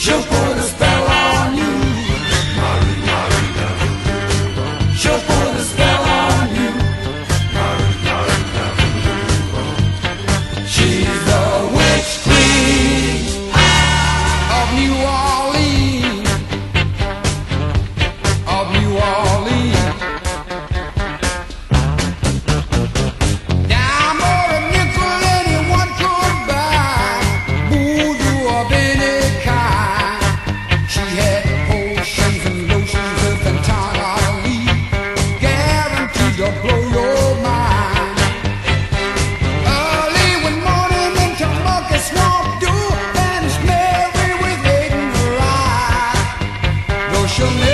She'll put a spell on you. Marie, Marie Laveau. She'll put a spell on you. Marie, Marie Laveau. She's the witch queen of New Orleans. Of New Orleans. Dime or a nickel anyone could buy. Voodoo of any kind. She had potions and lotions of entirely guaranteed to blow your mind. Early one morning into Monkey Swamp Dew, vanished Mary with hate in her eye. Though she'll never